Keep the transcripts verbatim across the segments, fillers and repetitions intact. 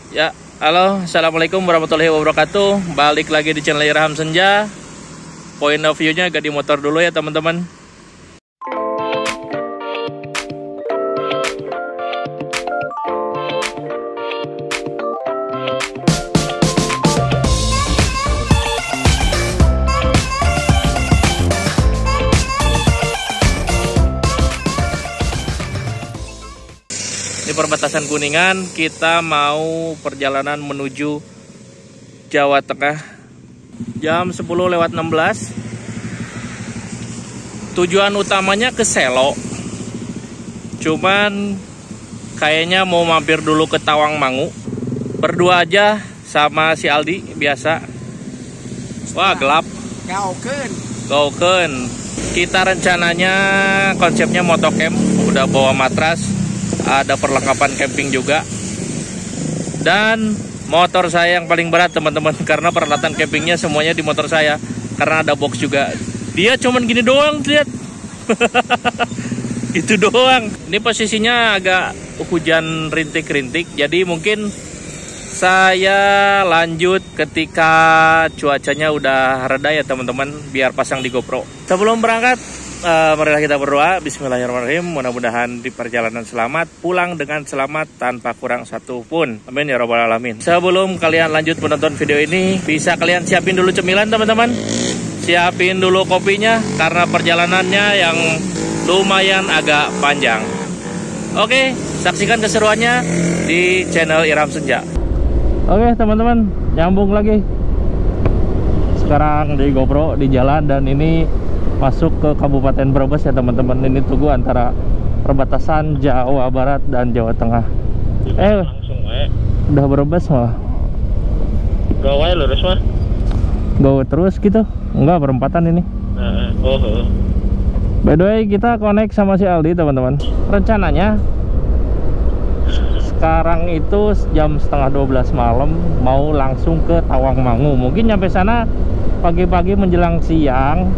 Ya, halo, assalamualaikum warahmatullahi wabarakatuh. Balik lagi di channel Irham Senja. Point of view-nya agak di motor dulu ya teman-teman. Di perbatasan Kuningan, kita mau perjalanan menuju Jawa Tengah jam sepuluh lewat enam belas. Tujuan utamanya ke Selo, cuman kayaknya mau mampir dulu ke Tawangmangu. Berdua aja sama si Aldi biasa. Wah, gelap. Gaukeun. Gaukeun. Kita rencananya konsepnya motocamp, udah bawa matras, ada perlengkapan camping juga, dan motor saya yang paling berat teman-teman, karena peralatan campingnya semuanya di motor saya, karena ada box juga. Dia cuman gini doang, lihat. Itu doang. Ini posisinya agak hujan rintik-rintik, jadi mungkin saya lanjut ketika cuacanya udah reda ya teman-teman, biar pasang di GoPro. Sebelum berangkat, Uh, marilah kita berdoa. Bismillahirrahmanirrahim. Mudah-mudahan di perjalanan selamat, pulang dengan selamat tanpa kurang satu pun. Amin ya robbal alamin. Sebelum kalian lanjut menonton video ini, bisa kalian siapin dulu cemilan teman-teman. Siapin dulu kopinya, karena perjalanannya yang lumayan agak panjang. Oke, saksikan keseruannya di channel Irham Senja. Oke teman-teman, nyambung lagi. Sekarang di GoPro di jalan, dan ini masuk ke Kabupaten Brebes ya teman-teman. Ini tunggu antara perbatasan Jawa Barat dan Jawa Tengah. Eh, langsung we. Udah Brebes malah. Gawe lurus mah. Gawe terus gitu. Enggak, perempatan ini. Heeh. Oh, oh. By the way, kita connect sama si Aldi teman-teman. Rencananya sekarang itu jam setengah dua belas malam mau langsung ke Tawangmangu. Mungkin nyampe sana pagi-pagi menjelang siang.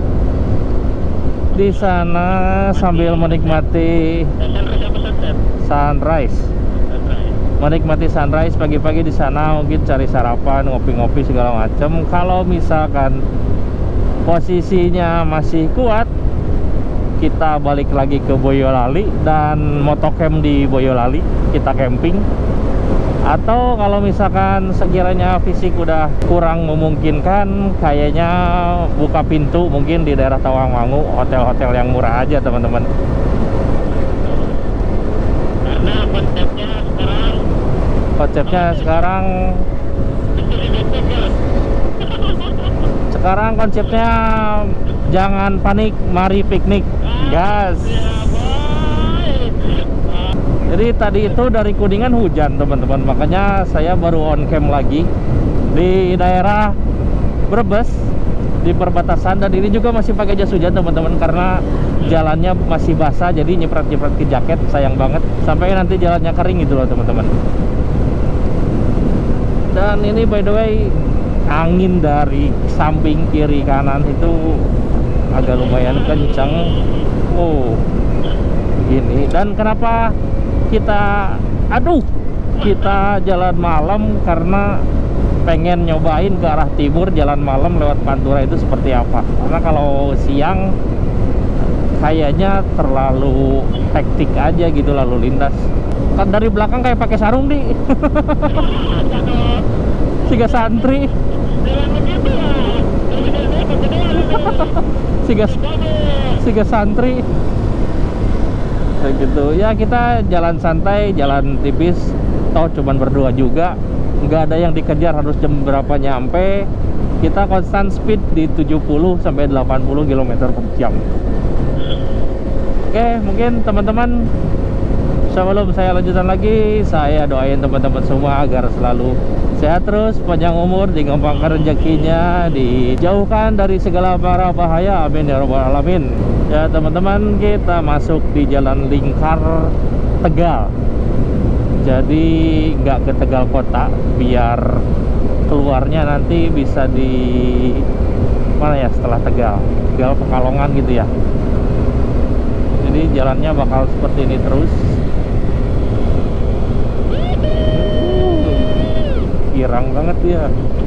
Di sana sambil menikmati sunrise, menikmati sunrise pagi-pagi di sana, mungkin cari sarapan, ngopi-ngopi segala macam. Kalau misalkan posisinya masih kuat, kita balik lagi ke Boyolali dan motocamp di Boyolali, kita camping. Atau kalau misalkan sekiranya fisik udah kurang memungkinkan, kayaknya buka pintu mungkin di daerah Tawangmangu, hotel-hotel yang murah aja teman-teman. Karena konsepnya sekarang Konsepnya sekarang Sekarang konsepnya jangan panik, mari piknik. Gas. Jadi tadi itu dari Kuningan hujan teman-teman, makanya saya baru on cam lagi di daerah Brebes di perbatasan, dan ini juga masih pakai jas hujan teman-teman, karena jalannya masih basah, jadi nyiprat-nyiprat ke jaket, sayang banget, sampai nanti jalannya kering gitu loh teman-teman. Dan ini by the way, angin dari samping kiri kanan itu agak lumayan kencang. Oh, begini. Dan kenapa kita aduh kita jalan malam, karena pengen nyobain ke arah timur jalan malam lewat Pantura itu seperti apa. Karena kalau siang kayaknya terlalu hektik aja gitu lalu lintas. Kan dari belakang kayak pakai sarung di siga santri. siga siga santri kayak gitu ya. Kita jalan santai, jalan tipis, toh cuman berdua juga, nggak ada yang dikejar harus jam berapa nyampe. Kita konstan speed di tujuh puluh sampai delapan puluh kilometer per jam. Oke, mungkin teman-teman, sebelum saya lanjutan lagi, saya doain teman-teman semua agar selalu sehat terus, panjang umur, digampangkan rezekinya, dijauhkan dari segala mara bahaya, amin ya robbal alamin. Ya teman-teman, kita masuk di jalan lingkar Tegal, jadi nggak ke Tegal kota, biar keluarnya nanti bisa di mana ya, setelah Tegal, Tegal Pekalongan gitu ya. Jadi jalannya bakal seperti ini terus. girang banget ya.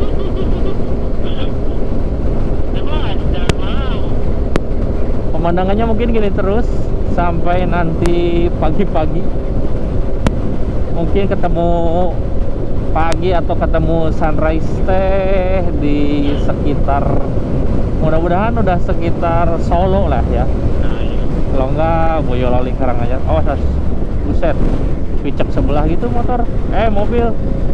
Pemandangannya mungkin gini terus sampai nanti pagi-pagi. Mungkin ketemu pagi atau ketemu sunrise teh di sekitar, mudah-mudahan udah sekitar Solo lah ya. Kalau enggak Boyolali Karanganyar. Oh, buset, picek sebelah gitu motor, eh mobil.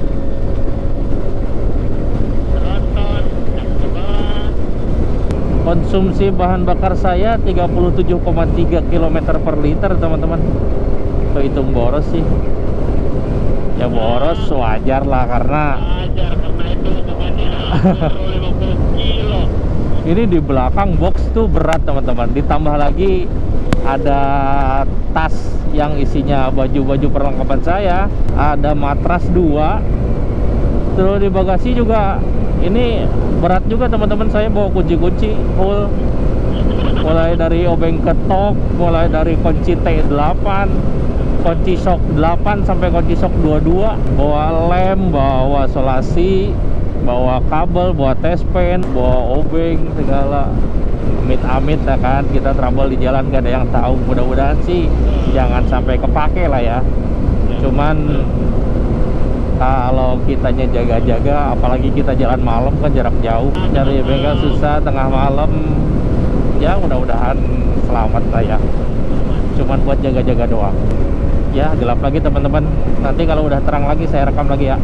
Konsumsi bahan bakar saya tiga puluh tujuh koma tiga kilometer per liter teman-teman. Kehitung boros sih. Ya boros wajar lah karena Wajar karena itu hukumannya lima puluh kilo. ini di belakang box tuh berat teman-teman. Ditambah lagi ada tas yang isinya baju-baju perlengkapan saya, ada matras dua. Terus di bagasi juga ini berat juga teman-teman, saya bawa kunci-kunci full. Mulai dari obeng ketok, mulai dari kunci T delapan, kunci shock delapan sampai kunci shock dua puluh dua, bawa lem, bawa solasi, bawa kabel, bawa tespen, bawa obeng segala. Amit-amit ya kan, kita trouble di jalan gak ada yang tahu. Mudah-mudahan sih jangan sampai kepake lah ya. Cuman kalau kitanya jaga-jaga, apalagi kita jalan malam kan jarak jauh, cari bengkel susah tengah malam. Ya mudah-mudahan selamat lah ya. Cuman buat jaga-jaga doang. Ya gelap lagi teman-teman. Nanti kalau udah terang lagi saya rekam lagi ya.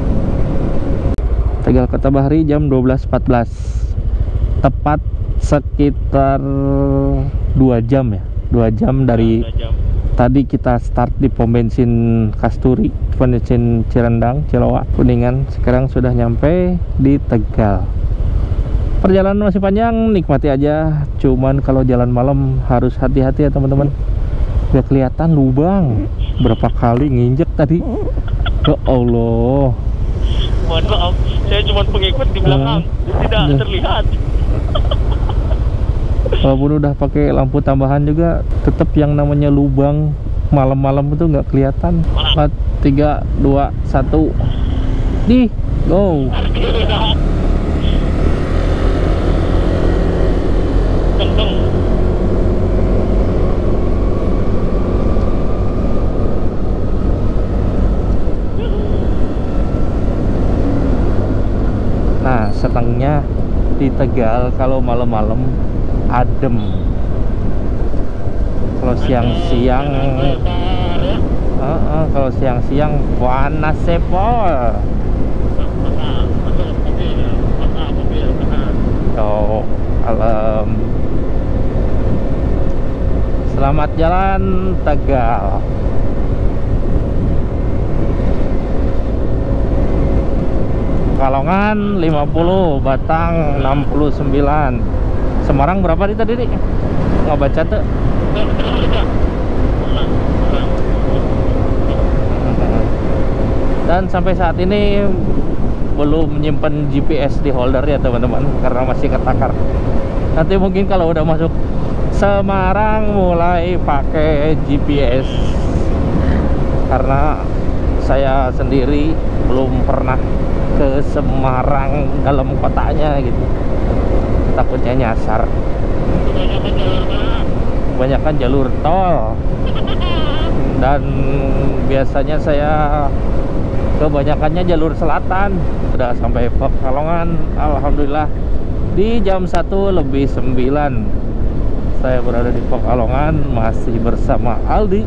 Tegal Kota Bahari jam dua belas empat belas. Tepat sekitar dua jam ya. dua jam dari tadi kita start di pom bensin Kasturi, pom bensin Cirendang, Ciloa, Kuningan. Sekarang sudah nyampe di Tegal. Perjalanan masih panjang, nikmati aja. Cuman kalau jalan malam harus hati-hati ya teman-teman. Udah kelihatan lubang. Berapa kali nginjek tadi. Ya Allah. Mohon maaf, saya cuma pengikut di belakang, tidak Udah. terlihat. Walaupun udah pakai lampu tambahan juga, tetap yang namanya lubang malam-malam itu nggak kelihatan. Empat, tiga, dua, satu, di go. Kenceng. Nah, senangnya di Tegal kalau malam-malam adem. Kalau siang-siang, uh, uh, kalau siang-siang panas sepol. Oh, alam. Selamat jalan Tegal. Pekalongan lima puluh, Batang enam puluh sembilan. Semarang berapa nih tadi nih? Nggak baca tuh. Dan sampai saat ini belum menyimpan G P S di holder ya teman-teman, karena masih ketakar. Nanti mungkin kalau udah masuk Semarang mulai pakai G P S, karena saya sendiri belum pernah ke Semarang dalam kotanya gitu, takutnya nyasar. Kebanyakan jalur tol, dan biasanya saya kebanyakannya jalur selatan. Udah sampai Pekalongan, alhamdulillah di jam satu lebih sembilan saya berada di Pekalongan, masih bersama Aldi.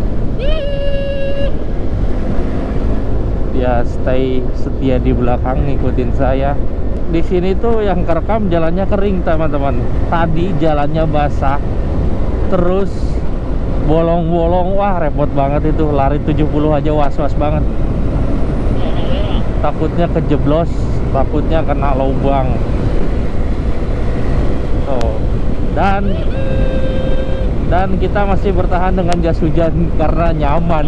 Dia stay setia di belakang ngikutin saya. Di sini tuh yang kerekam jalannya kering teman-teman. Tadi jalannya basah, terus bolong-bolong. Wah repot banget itu, lari tujuh puluh aja was-was banget. Takutnya kejeblos, takutnya kena lubang. Oh. Dan dan kita masih bertahan dengan jas hujan karena nyaman.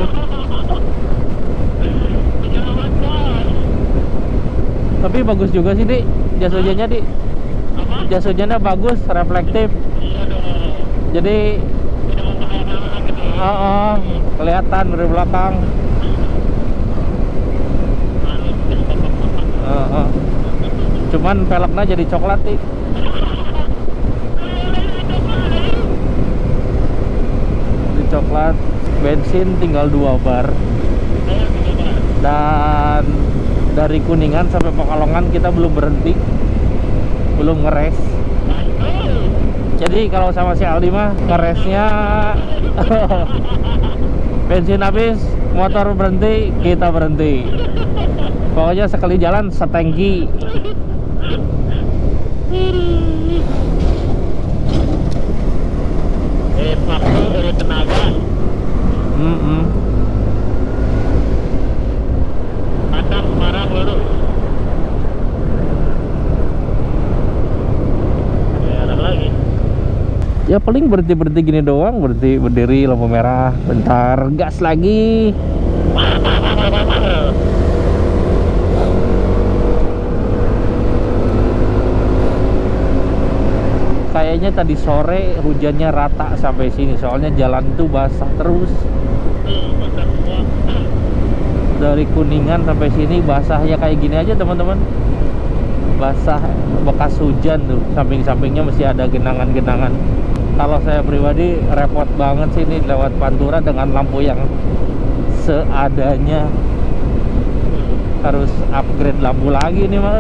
Tapi bagus juga sih, Di. Jas hujannya, Di. Jas hujannya bagus, reflektif. Jadi uh, uh, kelihatan dari belakang. cuman velgnya jadi coklat nih. Jadi coklat. Bensin tinggal dua bar. Dan dari Kuningan sampai Pekalongan kita belum berhenti, belum ngeres. Jadi kalau sama si Aldi mah ngeresnya bensin habis, motor berhenti, kita berhenti. Pokoknya sekali jalan setengki. Eh, pakai dari tenaga. Mm -mm. Padang marah baru. Merah lagi. Ya paling berhenti-berhenti gini doang, berhenti berdiri lampu merah, bentar gas lagi. Kayaknya tadi sore hujannya rata sampai sini, soalnya jalan itu basah terus. Dari Kuningan sampai sini basahnya kayak gini aja teman-teman. Basah bekas hujan tuh, samping-sampingnya masih ada genangan-genangan. Kalau saya pribadi repot banget sih ini lewat Pantura dengan lampu yang seadanya. Harus upgrade lampu lagi nih mah.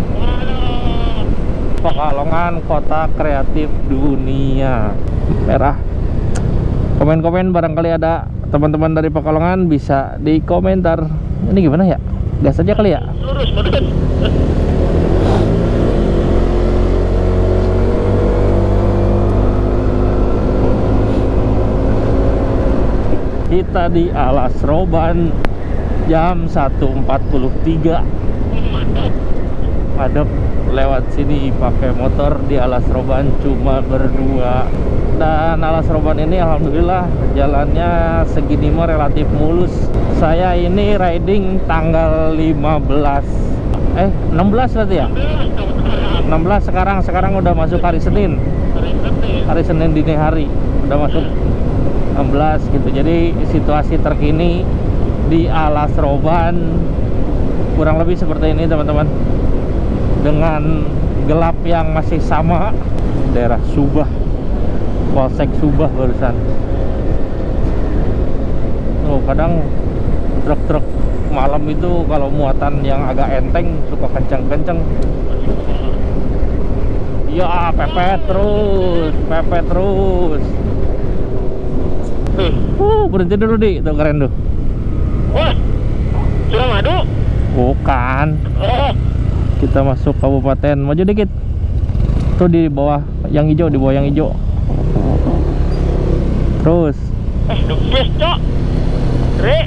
Pekalongan kota kreatif dunia. Merah. Komen-komen barangkali ada teman-teman dari Pekalongan bisa di komentar. Ini gimana ya? Gas aja kali ya? Lurus, lurus. Kita di Alas Roban jam satu empat puluh tiga. Adep lewat sini pakai motor di Alas Roban cuma berdua. Dan Alas Roban ini alhamdulillah jalannya segini mah relatif mulus. Saya ini riding tanggal lima belas eh enam belas berarti ya? enam belas sekarang sekarang udah masuk hari Senin. Hari Senin dini hari udah masuk enam belas gitu. Jadi situasi terkini di Alas Roban kurang lebih seperti ini teman-teman, dengan gelap yang masih sama. Daerah Subah, Polsek Subah barusan. Oh, kadang truk-truk malam itu kalau muatan yang agak enteng suka kenceng-kenceng. Ya pepet terus, pepet terus. Uh, berhenti dulu di, itu keren tuh. Wah, Suramadu? Bukan. Oh. Kita masuk kabupaten, maju dikit. Tuh di bawah yang hijau, di bawah yang hijau. Terus. Eh, the best, Cok. Re.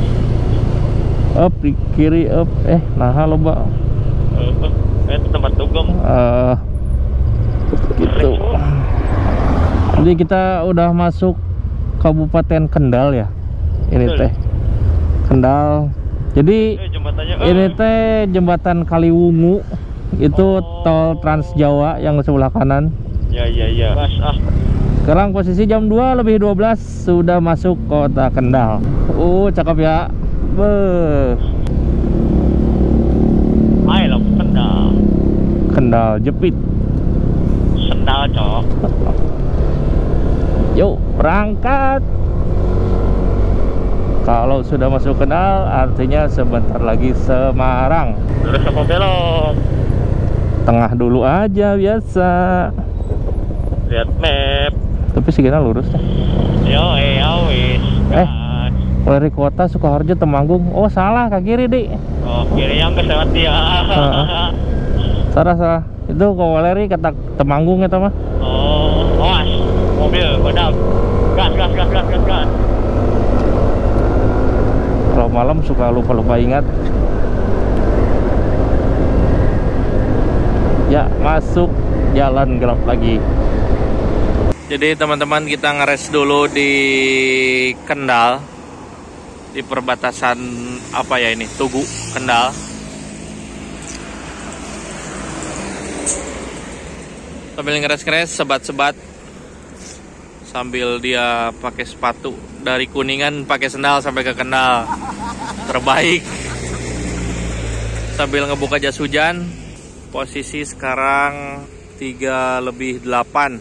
Up di kiri, up. Eh, nah loba. Eh, itu tempat dugem. Uh, gitu. Jadi kita udah masuk Kabupaten Kendal ya. Ini teh Kendal. Jadi Eh, jembatannya. ini teh jembatan Kaliwungu. Itu Oh. tol Trans Jawa yang sebelah kanan. Ya, ya, ya. Bas, ah. Sekarang posisi jam dua lebih dua belas sudah masuk kota Kendal. Uh, cakep ya. Beuh. I love Kendal. Kendal jepit. Sendal, Cok. Yuk, berangkat. Kalau sudah masuk Kendal, artinya sebentar lagi Semarang. Terus apa belok? Tengah dulu aja biasa. Lihat map. Tapi segini lurus deh. Yo, eh, awis. Eh. Dari kota Sukoharjo Temanggung. Oh salah, ke kiri di. Oh, kiri yang ke lewat dia. Heeh. Salah salah. Itu Kawaleri kata Temanggung itu mah. Oh, awas. Mobil, kodam. Gas, gas, gas, gas, gas, gas. Kalau malam suka lupa-lupa ingat. Ya, masuk jalan gelap lagi. Jadi teman-teman, kita ngeres dulu di Kendal, di perbatasan apa ya ini, Tugu Kendal. Sambil ngeres-ngeres, sebat-sebat, sambil dia pakai sepatu dari Kuningan pakai sendal sampai ke Kendal, terbaik. Sambil ngebuka jas hujan, Posisi sekarang tiga lebih delapan.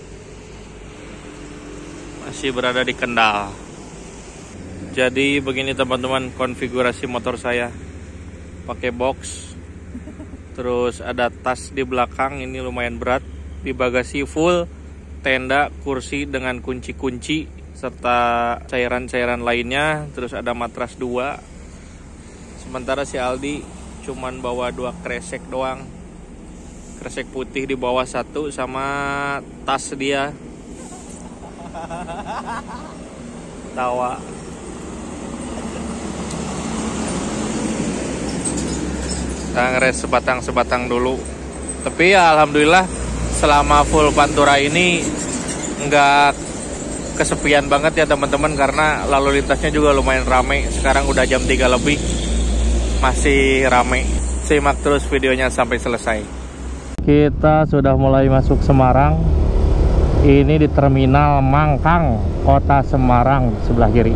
Masih berada di Kendal. Jadi begini teman-teman konfigurasi motor saya. Pakai box. Terus ada tas di belakang, ini lumayan berat. Di bagasi full, tenda, kursi dengan kunci-kunci serta cairan-cairan lainnya. Terus ada matras dua. Sementara si Aldi cuman bawa dua kresek doang. Kresek putih di bawah satu sama tas dia. Tawa. Kita ngeres sebatang-sebatang dulu. Tapi ya alhamdulillah selama full Pantura ini nggak kesepian banget ya teman-teman, karena lalu lintasnya juga lumayan ramai. Sekarang udah jam tiga lebih masih ramai. Simak terus videonya sampai selesai. Kita sudah mulai masuk Semarang. Ini di Terminal Mangkang, Kota Semarang sebelah kiri.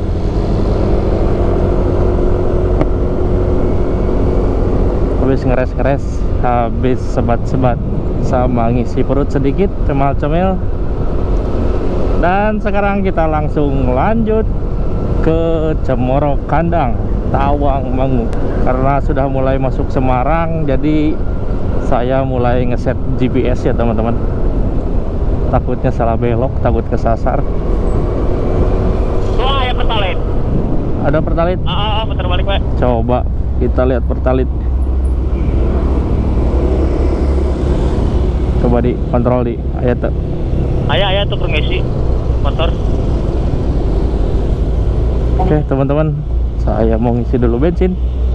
Habis ngeres-ngeres, habis sebat-sebat sama ngisi perut sedikit, cemil-cemil. Dan sekarang kita langsung lanjut ke Cemoro Kandang, Tawangmangu. Karena sudah mulai masuk Semarang, jadi saya mulai ngeset G P S ya teman-teman. Takutnya salah belok, takut kesasar. Wah, ya pertalit. Ada pertalit? Ah, ah, putar balik, Pak. Coba kita lihat pertalit. Coba di kontrol di ayat tuh. Ayah, ayah tuh ngisi motor. Oke teman-teman, saya mau ngisi dulu bensin.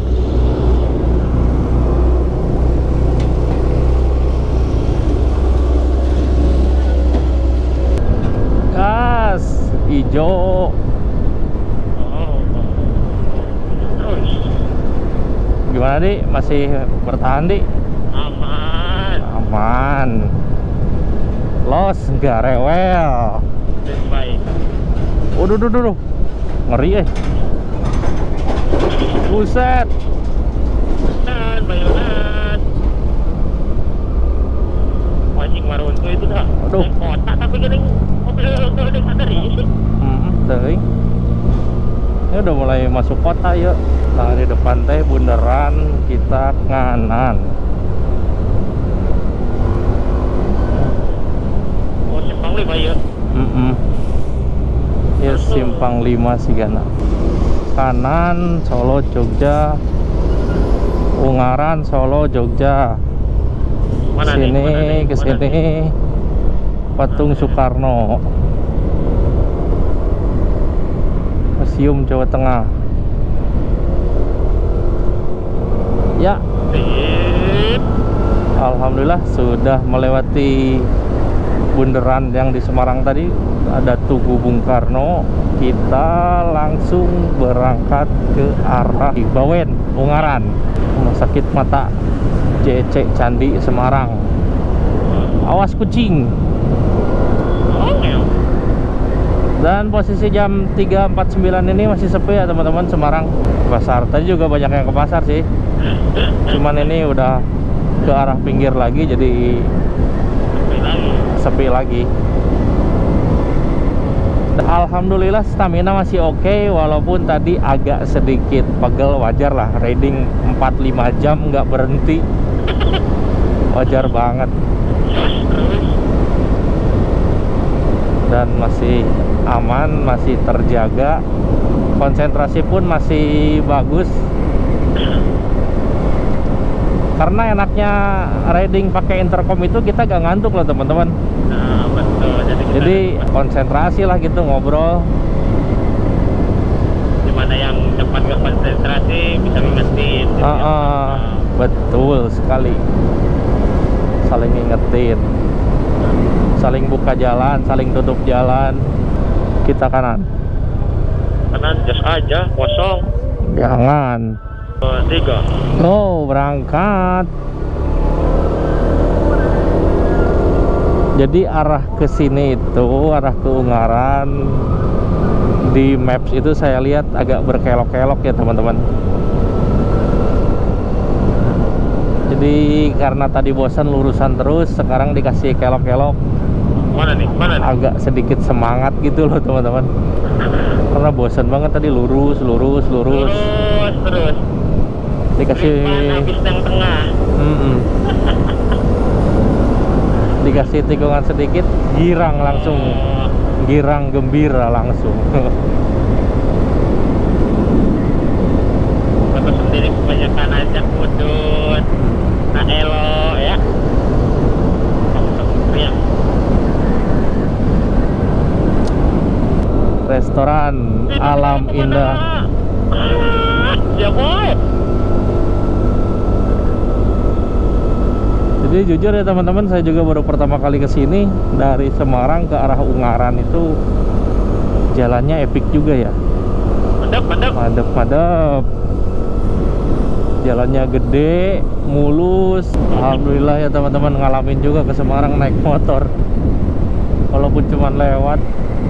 Gas hijau. Oh. Terus Gimana di? Masih bertahan di? aman. Aman. Los nggak rewel. Baik. Waduh, duh, duh, duh. Ngeri eh. Buset. Dan bayangan. Wajing marun tuh itu dah. Aduh. Kota tapi gini mobil mobil di sadari. Hmm, teuing. Ini udah mulai masuk kota yuk. Nah di depan teh bundaran kita nganan. Oh, simpang lima ya. Mm -mm. Ya simpang lima Sigana. Kanan Solo Jogja. Ungaran Solo Jogja. Mana sini nih? Mana nih? ke Mana sini nih? Patung Soekarno, Museum Jawa Tengah. Ya, Sip. alhamdulillah sudah melewati bundaran yang di Semarang tadi. Ada Tugu Bung Karno. Kita langsung berangkat ke arah Bawen, Ungaran, Rumah Sakit Mata J C Candi Semarang. Awas kucing. Oh, ya. Dan posisi jam tiga empat puluh sembilan ini masih sepi ya teman-teman Semarang. Pasar tadi juga banyak yang ke pasar sih. Cuman ini udah ke arah pinggir lagi, jadi Sepi lagi. sepi lagi. Alhamdulillah stamina masih oke, okay, walaupun tadi agak sedikit pegel. Wajar lah, riding empat lima jam nggak berhenti. Wajar banget. Terus Dan masih aman, masih terjaga. Konsentrasi pun masih bagus. Karena enaknya riding pakai intercom itu kita gak ngantuk loh teman-teman. nah, betul. Jadi, kita Jadi konsentrasi lah gitu ngobrol. dimana yang cepat nggak konsentrasi bisa ngingetin. Uh, uh, betul sekali. Saling ngingetin, saling buka jalan, saling tutup jalan. Kita kanan. Kanan just aja kosong. Jangan. Dua, tiga. Oh, berangkat. Jadi arah ke sini itu, arah ke Ungaran, di maps itu saya lihat agak berkelok-kelok ya teman-teman. Jadi karena tadi bosan lurusan terus, sekarang dikasih kelok-kelok. Mana nih? Mana nih? Agak sedikit semangat gitu loh teman-teman. Karena bosan banget tadi lurus, lurus, lurus. Terus, terus. Dikasih habis yang tengah. Mm-mm. Dikasih tikungan sedikit, girang langsung. Oh. Girang gembira langsung. Foto sendiri kebanyakan aja kudut. Nah elo ya. Ya. Restoran Alam Indah. Ya boy. Jadi jujur ya teman-teman, saya juga baru pertama kali kesini. Dari Semarang ke arah Ungaran itu jalannya epic juga ya. Mantap, mantap. Madep, madep. Jalannya gede, mulus. Alhamdulillah ya teman-teman, ngalamin juga ke Semarang naik motor. Walaupun cuma lewat.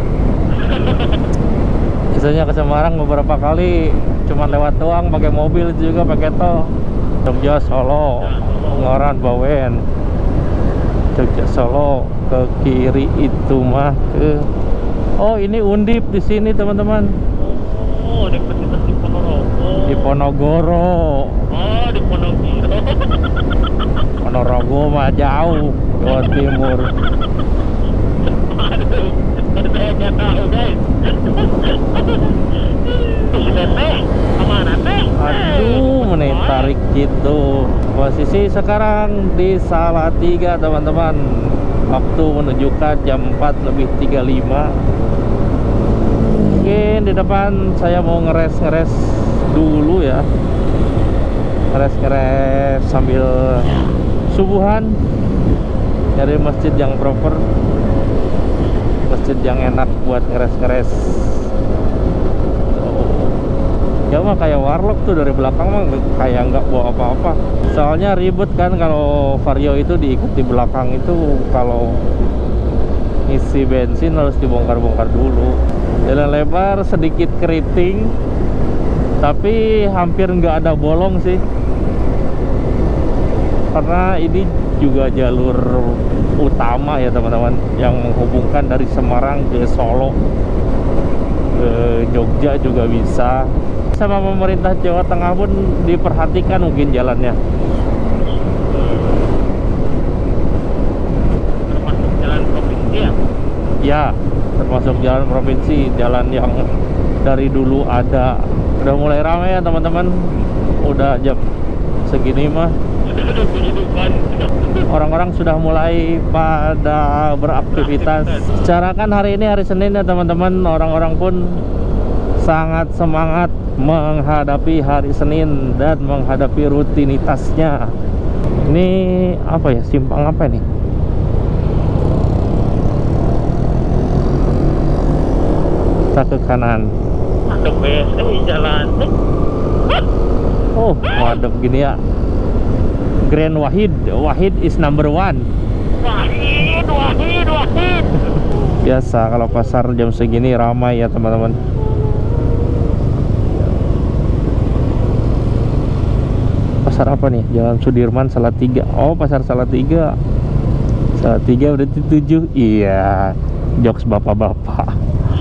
Biasanya ke Semarang beberapa kali cuma lewat doang, pakai mobil juga, pakai tol. Jogja, Solo, Ungaran, Bawen. Jogja, Solo, ke kiri itu mah ke. Oh, ini Undip di sini teman-teman. Oh, dekat di Ponorogo. Di Ponorogo. Oh, di Ponorogo. Ponorogo mah jauh, Jawa Timur. Aduh, saya nggak tahu guys. Si Tete, kemana teh? Aduh, menit tarik gitu. Posisi sekarang di Salatiga teman-teman. Waktu menunjukkan jam empat lebih tiga puluh lima. Mungkin di depan saya mau ngeres-ngeres dulu ya. Ngeres-ngeres sambil subuhan. Cari masjid yang proper, masjid yang enak buat ngeres-ngeres. Ya mah kayak warlock tuh, dari belakang mah kayak nggak bawa apa-apa. Soalnya ribet kan kalau Vario itu diikut di belakang itu, kalau isi bensin harus dibongkar-bongkar dulu. Jalan lebar, sedikit keriting, tapi hampir nggak ada bolong sih. Karena ini juga jalur utama ya teman-teman, yang menghubungkan dari Semarang ke Solo, ke Jogja juga bisa. Sama pemerintah Jawa Tengah pun diperhatikan mungkin jalannya. Termasuk jalan provinsi ya? Ya, termasuk jalan provinsi, jalan yang dari dulu ada. Udah mulai ramai ya teman-teman. Udah jam segini mah orang-orang sudah mulai pada beraktivitas. Secara kan hari ini hari Senin ya teman-teman, orang-orang pun sangat semangat menghadapi hari Senin dan menghadapi rutinitasnya. Ini apa ya, simpang apa nih? Kita ke kanan. Ada B S eh jalan. Oh, madep gini ya. Grand Wahid, Wahid is number one. Wahid, Wahid, Wahid. Biasa kalau pasar jam segini ramai ya teman-teman. Pasar apa nih? Jalan Sudirman, Salatiga. Oh, pasar Salatiga. Salatiga berarti tujuh. Iya, jokes bapak-bapak.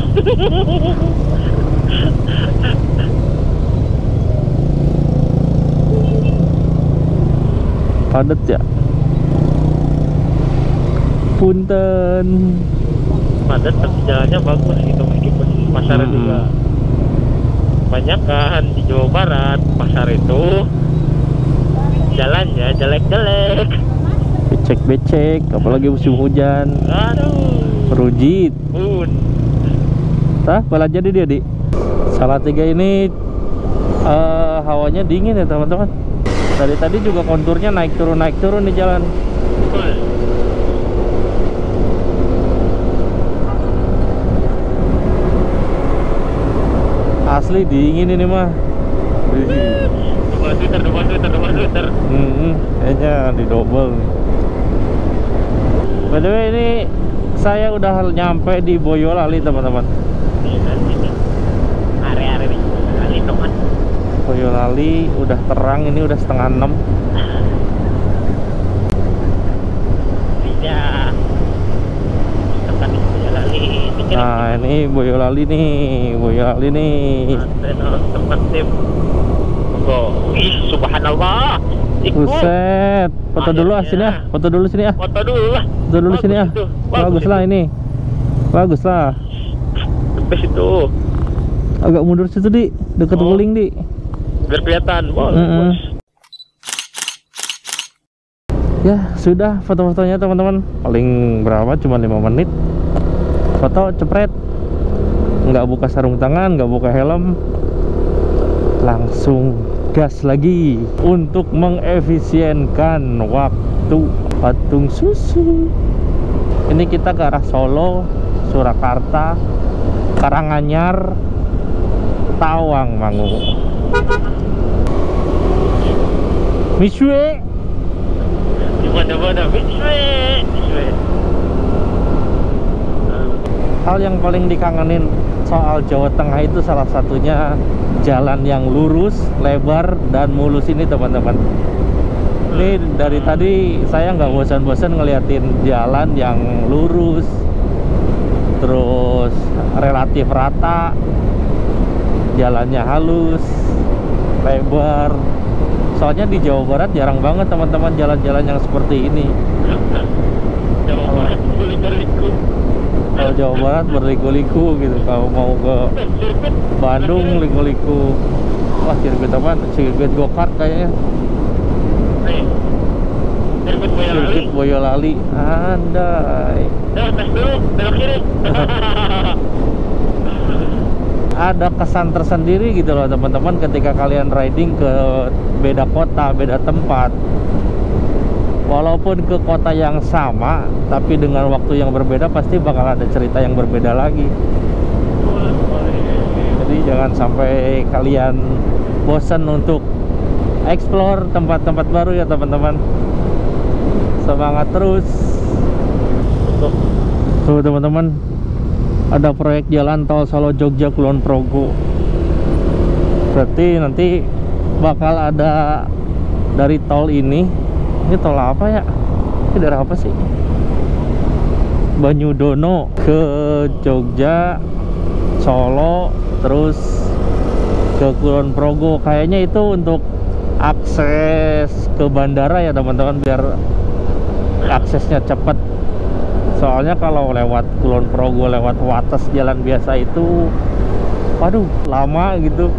Padat ya. Punten. Padat tapi jalannya bagus gitu, meskipun pasar Hmm. juga banyak kan di Jawa Barat pasar itu jalannya jelek-jelek. Becek-becek, apalagi musim hujan. Aduh, Rujit. bun. Tah, bala jadi dia, Dik. Salatiga ini uh, hawanya dingin ya, teman-teman. Dari tadi juga konturnya naik turun naik turun di jalan. Betul. Asli dingin ini mah. Dua liter, dua liter, dua liter. Hmm, kayaknya di double. By the way, ini saya udah nyampe di Boyolali, teman-teman. Area-area ini, kali teman. Boyolali udah terang, ini udah setengah enam. ya. Tekan di Boyolali. Nah ini Boyolali nih, Boyolali nih. Tempat tim. Ih, subhanallah. Buset, foto dulu ah sini ah, foto dulu sini ah. Foto dulu lah. Foto dulu sini ah. Bagus lah ini. Bagus lah. Bes itu. Agak mundur situ di, dekat Oh. guling di. Biar kelihatan. Wah, Mm-mm. bos. Ya sudah foto-fotonya teman-teman. Paling berapa? Cuma lima menit. Foto cepret. Nggak buka sarung tangan, nggak buka helm. Langsung gas lagi untuk mengefisienkan waktu patung susu. Ini kita ke arah Solo, Surakarta, Karanganyar, Tawangmangu. Miswe. Di mana-mana Miswe. Miswe. Hal yang paling dikangenin soal Jawa Tengah itu salah satunya jalan yang lurus, lebar, dan mulus ini teman-teman. Ini dari tadi saya nggak bosan-bosan ngeliatin jalan yang lurus, terus relatif rata, jalannya halus, lebar. Soalnya di Jawa Barat jarang banget teman-teman jalan-jalan yang seperti ini. Jawa Barat berliku-liku. Kalau Jawa Barat berliku-liku gitu. Kalau mau ke Bandung liku-liku. Wah, sirkuit apa? Sirkuit go-kart kayaknya. Nih. Sirkuit Boyolali. Sirkuit Boyolali. Andai. Dah, tes dulu, belok kiri. Ada kesan tersendiri gitu loh teman-teman ketika kalian riding ke beda kota, beda tempat. Walaupun ke kota yang sama, tapi dengan waktu yang berbeda pasti bakal ada cerita yang berbeda lagi. Jadi jangan sampai kalian bosan untuk explore tempat-tempat baru ya teman-teman. Semangat terus. Tuh teman-teman, ada proyek jalan tol Solo Jogja Kulon Progo. Berarti nanti bakal ada dari tol ini. Ini tol apa ya? Ini daerah apa sih? Banyudono ke Jogja, Solo, terus ke Kulon Progo. Kayaknya itu untuk akses ke bandara ya teman-teman, biar aksesnya cepat. Soalnya kalau lewat Kulon Progo, lewat Wates jalan biasa itu, waduh lama gitu.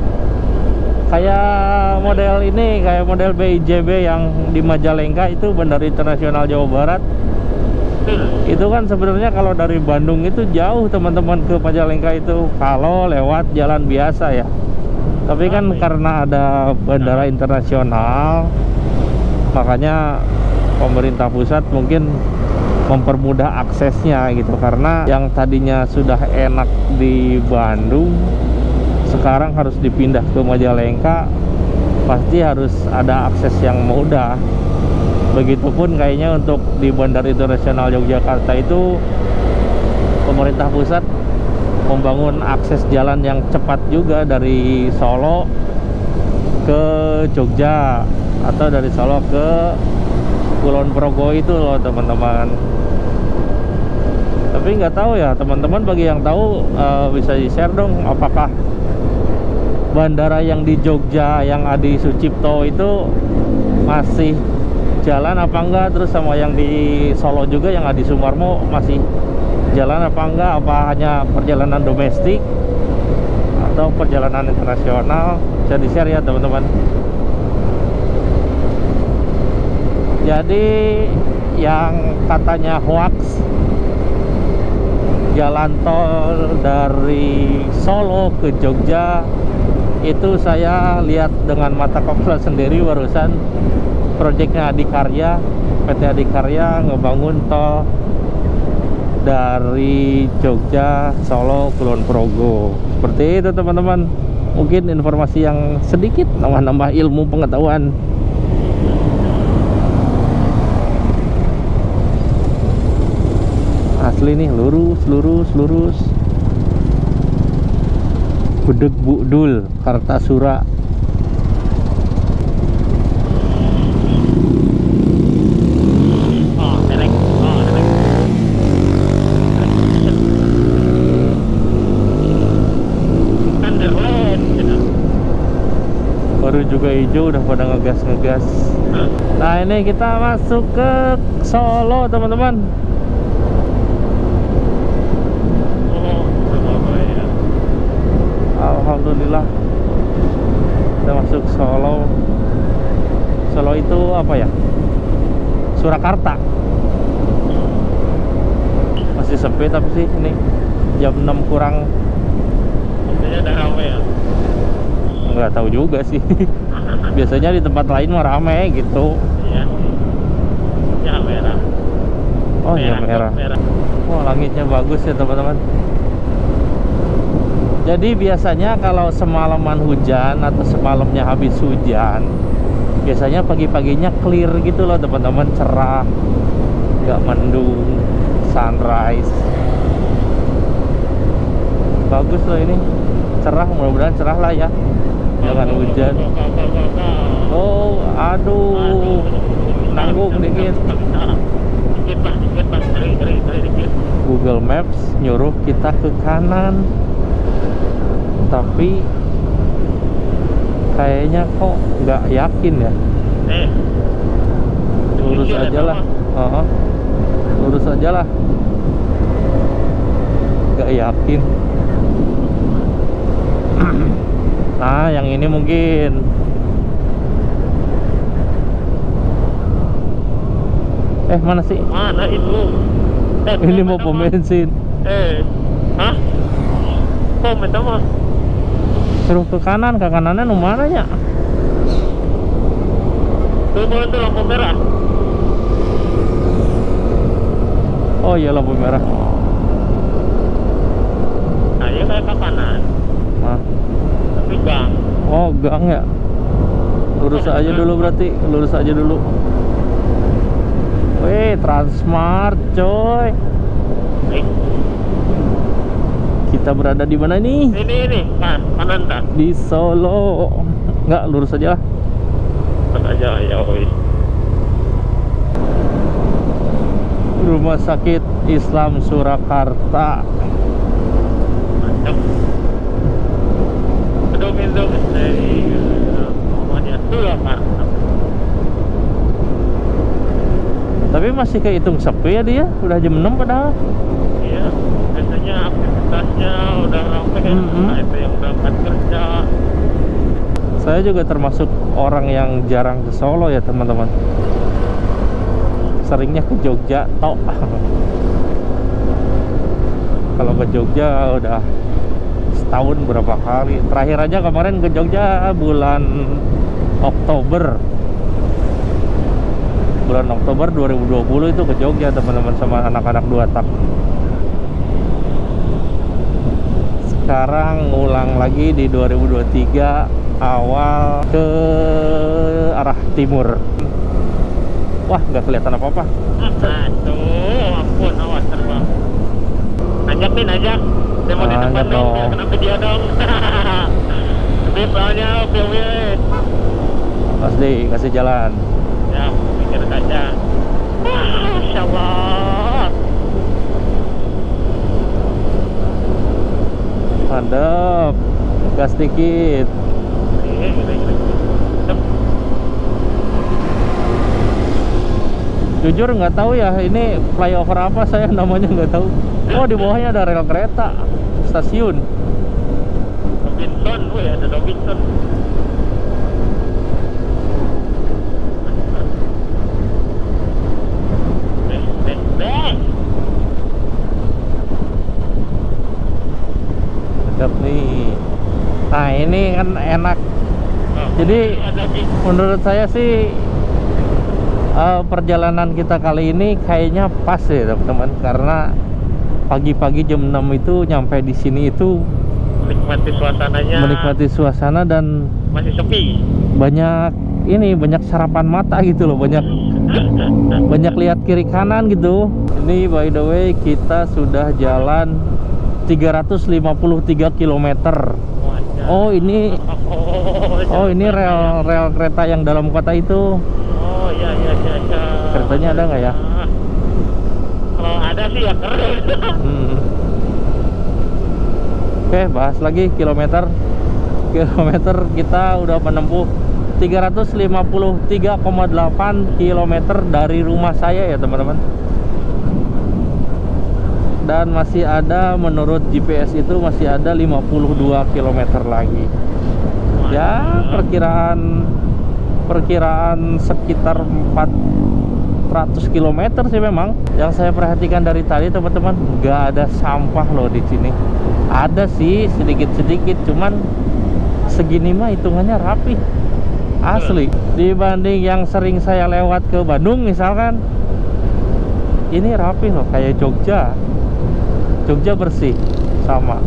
Kayak model ini, kayak model B I J B yang di Majalengka itu, Bandara Internasional Jawa Barat. Itu kan sebenarnya kalau dari Bandung itu jauh teman-teman ke Majalengka itu, kalau lewat jalan biasa ya. Tapi kan karena ada bandara internasional, makanya pemerintah pusat mungkin mempermudah aksesnya gitu. Karena yang tadinya sudah enak di Bandung, sekarang harus dipindah ke Majalengka, pasti harus ada akses yang mudah. Begitupun kayaknya untuk di Bandara Internasional Yogyakarta itu, pemerintah pusat membangun akses jalan yang cepat juga dari Solo ke Jogja atau dari Solo ke Kulon Progo itu loh teman-teman. Tapi nggak tahu ya teman-teman, bagi yang tahu uh, bisa di share dong, apakah bandara yang di Jogja yang Adi Sucipto itu masih jalan apa enggak, terus sama yang di Solo juga yang Adi Sumarmo masih jalan apa enggak, apa hanya perjalanan domestik atau perjalanan internasional. Bisa di share ya teman-teman. Jadi yang katanya hoax jalan tol dari Solo ke Jogja, itu saya lihat dengan mata kepala sendiri barusan. Proyeknya Adikarya, P T Adikarya ngebangun tol dari Jogja, Solo, Kulon Progo. Seperti itu teman-teman. Mungkin informasi yang sedikit nambah-nambah ilmu pengetahuan. Asli nih, lurus, lurus, lurus. Gudeg Budul, Kartasura. Oh, derek. Oh, Baru juga hijau udah pada ngegas-ngegas. Nah ini kita masuk ke Solo teman-teman. Oh, Surabaya. Alhamdulillah kita masuk Solo. Solo itu apa ya? Surakarta. Masih sepi tapi sih ini jam enam kurang. Maksudnya udah rame ya? Nggak tahu juga sih. Biasanya di tempat lain mah rame gitu. Iya. Ya merah. Oh ya merah. merah. Wah langitnya bagus ya teman-teman. Jadi biasanya kalau semalaman hujan atau semalamnya habis hujan, biasanya pagi-paginya clear gitu loh teman-teman, cerah, nggak mendung, sunrise. Bagus loh ini, cerah, mudah-mudahan cerah lah ya, jangan hujan. Oh aduh, nanggung dikit. Dikit pak, dikit pak, dari dari dari dikit. Google Maps nyuruh kita ke kanan, tapi kayaknya kok nggak yakin ya. Eh, Lurus aja lah. Uh-huh. Lurus aja lah. Nggak yakin. Nah yang ini mungkin. Eh mana sih? mana itu? Eh, Ini pom mau itu pom mah. bensin. Eh, hah? Pom itu mah? Suruh ke kanan, ke kanannya nu mana ya? Tuh itu lampu merah. Oh iya lampu merah. Nah, ya kayak ke kanan. Nah. Tapi gang. Oh gang ya. Lurus aja dulu berarti, lurus aja dulu. Wih, Transmart coy. Eh, Kita berada di mana nih? ini ini, kan, kanan tak? Di Solo. Enggak, lurus aja lah. Pas aja ya, oi. Rumah Sakit Islam Surakarta. Mantap. Dongeng-dong dari Muhammadiyah Surakarta. Tapi masih kehitung sepi ya dia. Udah jam enam padahal. Iya, biasanya aktivitasnya udah ramai kan. Mm-hmm. Nah, itu yang berangkat kerja. Saya juga termasuk orang yang jarang ke Solo ya teman-teman. Seringnya ke Jogja tok. Kalau ke Jogja udah setahun berapa kali. Terakhir aja kemarin ke Jogja bulan Oktober. Bulan Oktober dua ribu dua puluh itu ke Jogja teman-teman sama anak-anak dua tak. Sekarang ngulang lagi di dua ribu dua puluh tiga awal ke arah timur. Wah nggak kelihatan apa-apa. Aduh, ampun, awas terbang. Ajak nih, ajak. Saya mau di Ajak depan dong, dong. biar kena video dong. Tapi soalnya filmnya. Pasti kasih jalan. Ya, pikir saja. Masya Allah. Mantap. Gas dikit. Iya, gila, gila. Tep. Jujur nggak tahu ya ini flyover apa, saya namanya nggak tahu. Oh di bawahnya ada rel kereta stasiun. Robinson, woi ada Robinson. Beh, beh, beh. Sedap nih. Nah ini kan enak. Oh, Jadi ada lagi. menurut saya sih uh, perjalanan kita kali ini kayaknya pas ya teman-teman, karena pagi-pagi jam enam itu nyampe di sini itu Menikmati suasananya. menikmati suasana dan Masih sepi. banyak ini banyak sarapan mata gitu loh, banyak banyak lihat kiri kanan gitu. Ini by the way kita sudah jalan tiga ratus lima puluh tiga kilometer. Oh ini Oh, oh ini rel rel kereta yang dalam kota itu. Oh iya iya iya. iya. Keretanya ada nggak ya? Kalau ada sih ya keren. Hmm. Oke, bahas lagi kilometer. kilometer kita udah menempuh tiga ratus lima puluh tiga koma delapan kilometer dari rumah saya ya teman-teman. Dan masih ada, menurut G P S itu masih ada lima puluh dua kilometer lagi. Ya, perkiraan perkiraan sekitar empat ratus kilometer sih memang. Yang saya perhatikan dari tadi teman-teman, nggak ada sampah loh di sini. Ada sih sedikit-sedikit, cuman segini mah hitungannya rapi. Asli. Dibanding yang sering saya lewat ke Bandung misalkan, ini rapi loh, kayak Jogja. Jogja bersih sama.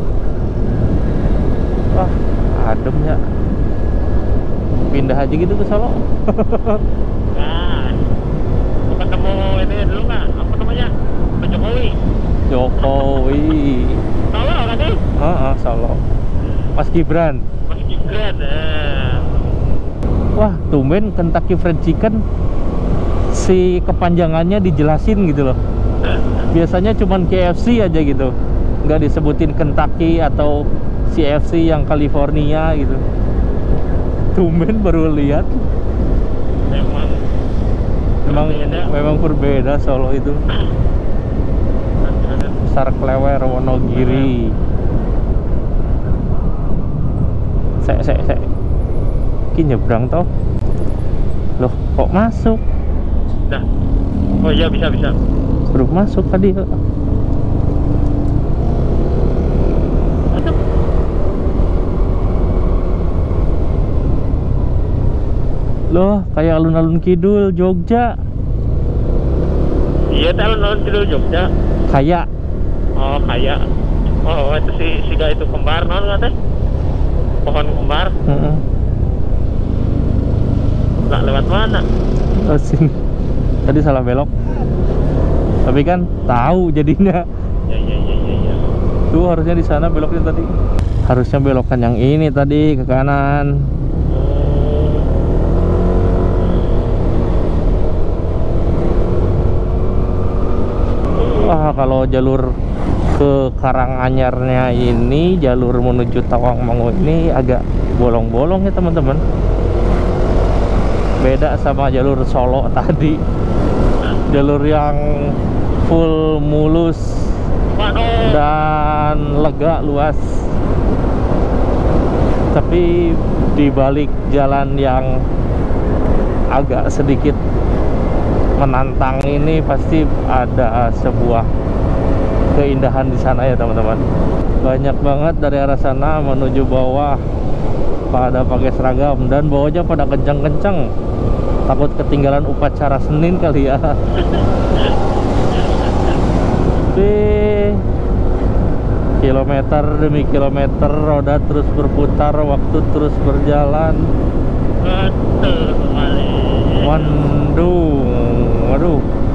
Wah, ademnya. Pindah aja gitu ke Solo. Nah, ketemu ini dulu nggak? Apa namanya? Pak Jokowi. Jokowi. Solo kan sih? Heeh, Solo. Mas Gibran. Mas Gibran. Eh. Wah, tumben Kentucky Fried Chicken si kepanjangannya dijelasin gitu loh. Biasanya cuman K F C aja gitu, nggak disebutin Kentucky atau C F C yang California gitu. Tumben baru lihat. Memang Memang berbeda. memang berbeda Solo itu. Pasar Klewer Wonogiri. Sek sek sek. Ki nyebrang toh. Loh, kok masuk? Nah. Oh iya, bisa bisa. Suruh masuk tadi. Masuk. Loh, kayak alun-alun kidul Jogja. Iya, tak alun-alun kidul Jogja. Kayak Oh, kayak. Oh, itu si siga itu kembar non nggak teh? Pohon kembar. Heeh. Nggak lewat mana? Oh, sini. Tadi salah belok. Tapi kan tahu jadinya. Ya ya ya ya ya. Tuh harusnya di sana beloknya tadi. Harusnya belokan yang ini tadi ke kanan. Wah, kalau jalur ke Karanganyarnya ini, jalur menuju Tawangmangu ini agak bolong-bolong ya teman-teman. Beda sama jalur Solo tadi. Jalur yang full mulus dan lega luas. Tapi di balik jalan yang agak sedikit menantang ini pasti ada sebuah keindahan di sana ya teman-teman. Banyak banget dari arah sana menuju bawah pada pakai seragam dan bawahnya pada kencang-kencang. Takut ketinggalan upacara Senin kali ya. Di kilometer demi kilometer roda terus berputar, waktu terus berjalan. Betul sekali. Waduh, waduh,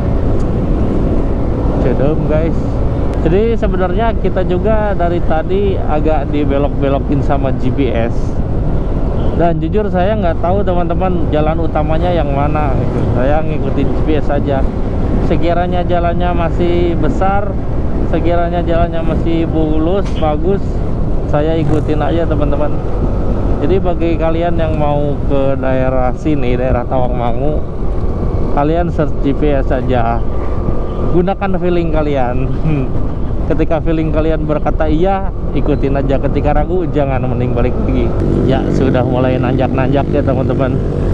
cedem guys. Jadi sebenarnya kita juga dari tadi agak dibelok-belokin sama G P S. Dan jujur saya nggak tahu teman-teman jalan utamanya yang mana gitu. Saya ngikutin G P S saja. Sekiranya jalannya masih besar, sekiranya jalannya masih mulus, bagus, saya ikutin aja teman-teman. Jadi bagi kalian yang mau ke daerah sini, daerah Tawangmangu, kalian search G P S saja. Gunakan feeling kalian. Ketika feeling kalian berkata iya, ikutin aja. Ketika ragu, jangan, mending balik lagi. Ya, sudah mulai nanjak-nanjak ya teman-teman.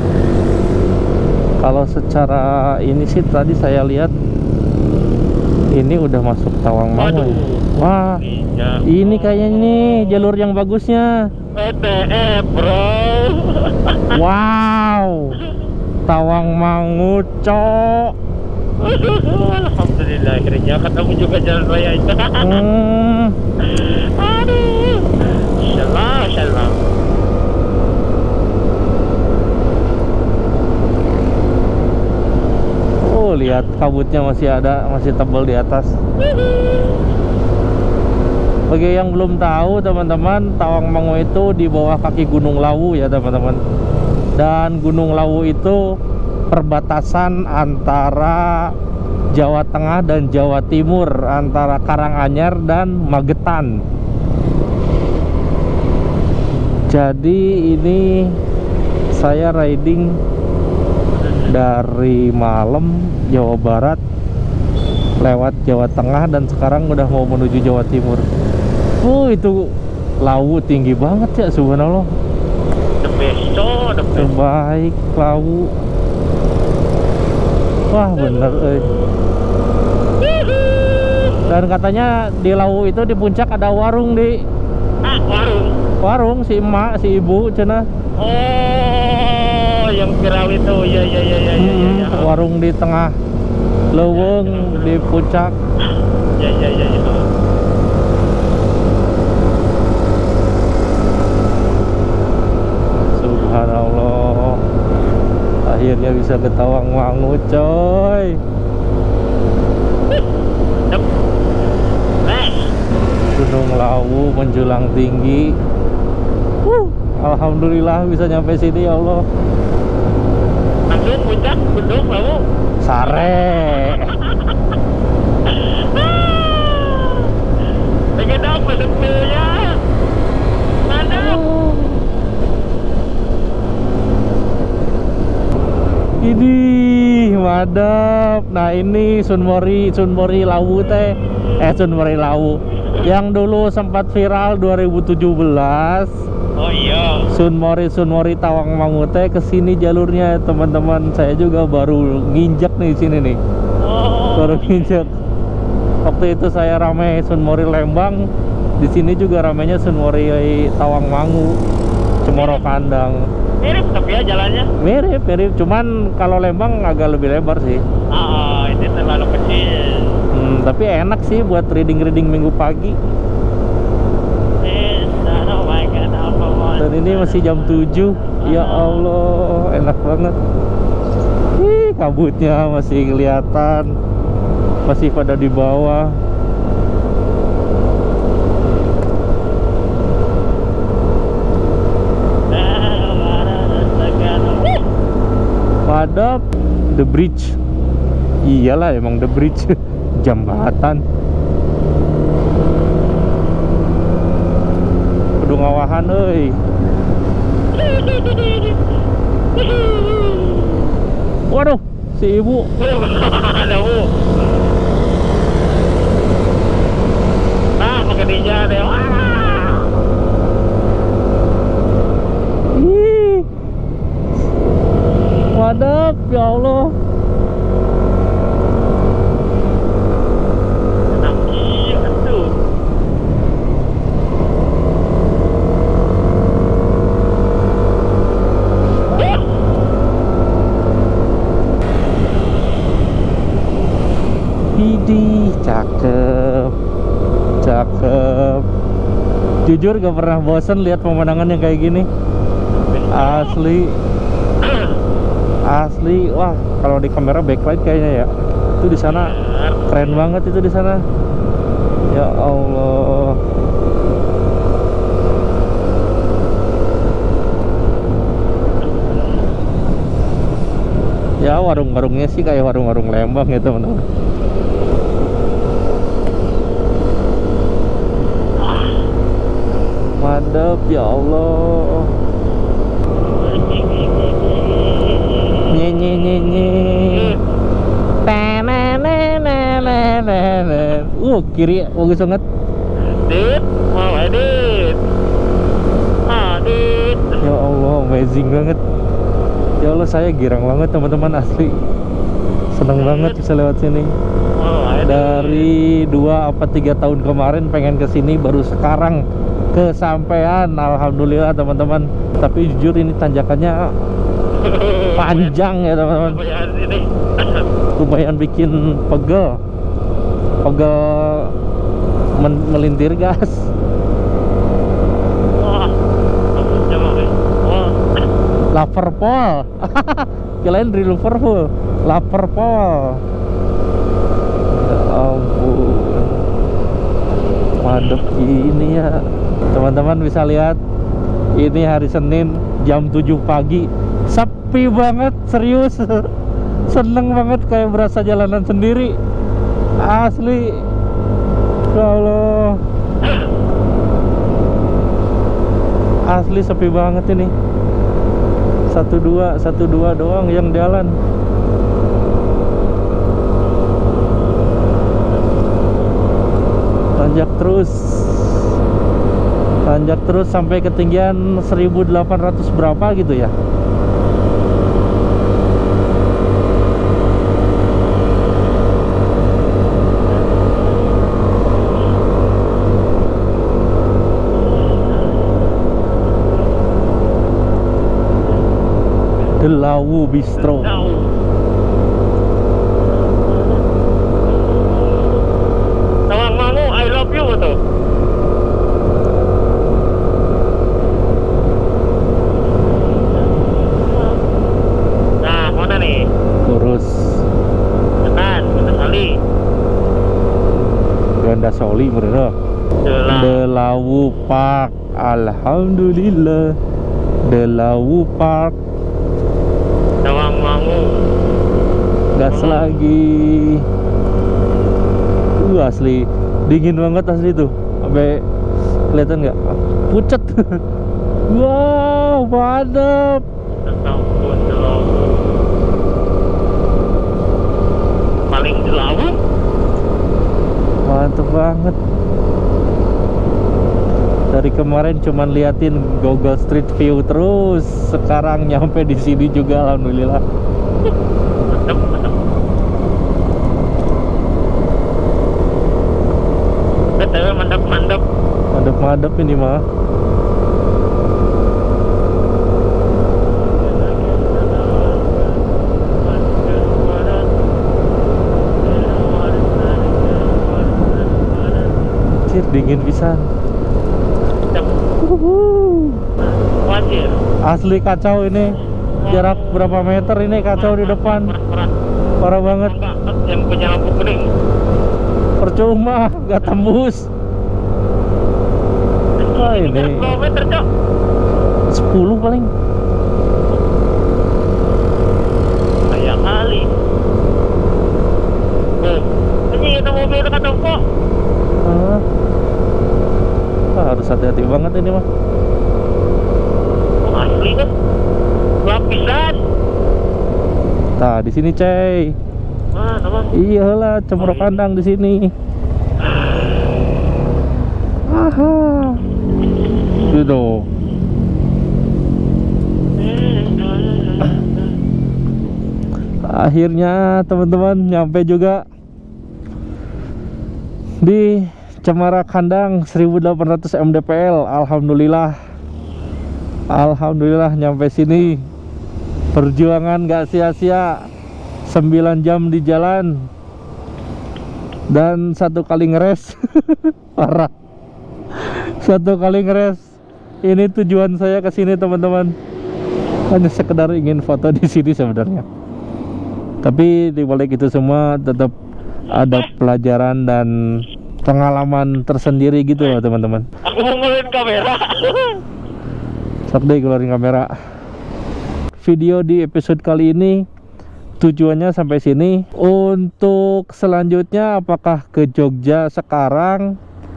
Kalau secara ini sih tadi saya lihat ini udah masuk Tawangmangu. Wah, ini kayaknya nih jalur yang bagusnya. P T F bro. Wow, Tawangmangu cok. Alhamdulillah akhirnya ketemu juga jalan raya itu. hmm. Aduh, salah salah. Oh, lihat kabutnya masih ada, masih tebal di atas. Bagi yang belum tahu teman-teman, Tawangmangu itu di bawah kaki Gunung Lawu ya teman-teman. Dan Gunung Lawu itu perbatasan antara Jawa Tengah dan Jawa Timur, antara Karanganyar dan Magetan. Jadi ini saya riding dari Malem, Jawa Barat, lewat Jawa Tengah, dan sekarang udah mau menuju Jawa Timur. Oh, itu Lawu tinggi banget ya, subhanallah. The best, oh, the best. Terbaik Lawu. Wah, bener eh. Dan katanya di Lawu itu di puncak ada warung di. Ah, warung. Warung si emak, si ibu cina. Oh, yang viral itu. Ya ya ya ya ya, Hmm, ya. warung di tengah leuweung di puncak. Ya ya ya ya. Subhanallah. Akhirnya bisa ke Tawangmangu, coy. Gunung Lawu menjulang tinggi. uh, Alhamdulillah bisa nyampe sini, ya Allah. Langsung puncak Gunung Lawu. Sare. Pengen apa dengkulnya? Mana? Ini madep. Nah, ini Sunmori, Sunmori Lawu teh. Eh, Sunmori Lawu yang dulu sempat viral dua ribu tujuh belas. Oh iya. Sunmori Sunmori Tawangmangu teh kesini jalurnya, teman-teman. Saya juga baru nginjak nih sini nih. Oh. Baru nginjak. Waktu itu saya rame Sunmori Lembang. Di sini juga ramenya Sunmori Tawangmangu, Cemoro Kandang. Mirip tapi ya jalannya. Mirip, mirip. Cuman kalau Lembang agak lebih lebar sih. Ah, ini terlalu kecil. Hmm, tapi enak sih buat reading-reading minggu pagi. Oh my God, apa mau? Dan ini masih jam tujuh. Ya Allah, enak banget. Ih, kabutnya masih kelihatan. Masih pada di bawah. Pada the bridge. Iyalah, emang the bridge. Jembatan. Kudu ngawahan euy. Waduh, si ibu. Aduh. Ah, makanya deh. Ih. Wadap, ya Allah. Widih, cakep, cakep. Jujur gak pernah bosen lihat pemandangan yang kayak gini. Asli, asli. Wah, kalau di kamera backlight kayaknya ya. Itu di sana keren banget itu di sana. Ya Allah. Ya, warung-warungnya sih kayak warung-warung Lembang ya, teman-teman. Madep, ya Allah. Nye nye nye nye. Uh, kiri bagus banget. Dit, mau edit. Adit. Ya Allah, amazing banget. Ya Allah, saya girang banget, teman-teman, asli. Seneng banget bisa lewat sini. Dari dua apa tiga tahun kemarin pengen kesini, baru sekarang kesampaian, alhamdulillah, teman-teman. Tapi jujur ini tanjakannya panjang ya, teman-teman. Lumayan bikin pegel, pegel men melintir gas. Liverpool. Kirain dari Liverpool. Liverpool. Ya ampun. Madep ini ya. Teman-teman bisa lihat, ini hari Senin jam tujuh pagi. Sepi banget, serius. Seneng banget, kayak berasa jalanan sendiri. Asli. Ya Allah. Asli sepi banget ini. Satu dua, satu dua doang yang jalan. Tanjak terus. Tanjak terus sampai ketinggian seribu delapan ratus berapa gitu ya. Delawu Bistro. Tawangmangu, I love you tuh. Nah, mana nih? Lurus. Depan, Ganda Soli. Ganda Soli bener. Delawu Park. Alhamdulillah. Delawu Park. Tawangmangu. Gas lagi. Uh, asli dingin banget asli tuh. Sampai kelihatan nggak? Pucet. Wow, mantap. Ampun, Delawu. Paling Delawu. Mantap banget. Dari kemarin cuman liatin Google Street View terus, sekarang nyampe di sini juga alhamdulillah. Mantap, mantap. B T W mantap, mantap. Mantap-mantap ini mah. Anjir, dingin pisan. Wajir. Asli kacau ini. Jarak berapa meter ini kacau di depan. Parah banget. Yang punya lampu kuning. Percuma, gak tembus. Wah ini Kilometer, Cok. sepuluh paling. Kayak kali. Oh, ini itu mobil dekat toko. Ah. Ah, harus hati-hati banget ini mah. Oh, asli kan? Lapisan. Nah, di sini, Cey. Mana, Bang? Iyalah, cemurah kandang di sini. Aha. Gitu. Akhirnya teman-teman nyampe juga di Cemara Kandang seribu delapan ratus M D P L. Alhamdulillah. Alhamdulillah nyampe sini. Perjuangan gak sia-sia. sembilan jam di jalan dan satu kali ngeres. Parah. Satu kali ngeres. Ini tujuan saya ke sini teman-teman. Hanya sekedar ingin foto di sini sebenarnya. Tapi di balik itu semua tetap ada pelajaran dan pengalaman tersendiri gitu loh teman-teman. Aku mau ngeluarin kamera. Sok deh keluarin kamera. Video di episode kali ini tujuannya sampai sini. Untuk selanjutnya apakah ke Jogja sekarang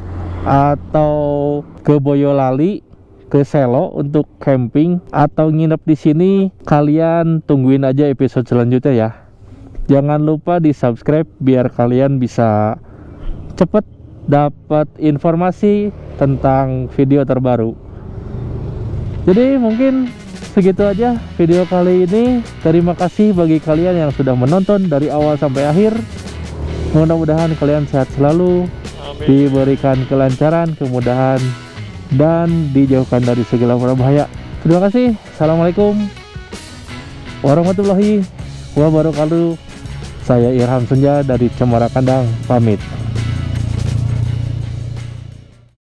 atau ke Boyolali, ke Selo untuk camping atau nginep di sini, kalian tungguin aja episode selanjutnya ya. Jangan lupa di subscribe biar kalian bisa cepet dapat informasi tentang video terbaru. Jadi mungkin segitu aja video kali ini. Terima kasih bagi kalian yang sudah menonton dari awal sampai akhir. Mudah-mudahan kalian sehat selalu, Amin. diberikan kelancaran, kemudahan, dan dijauhkan dari segala bahaya. Terima kasih. Assalamualaikum warahmatullahi wabarakatuh. Saya Irham Senja dari Cemara Kandang pamit.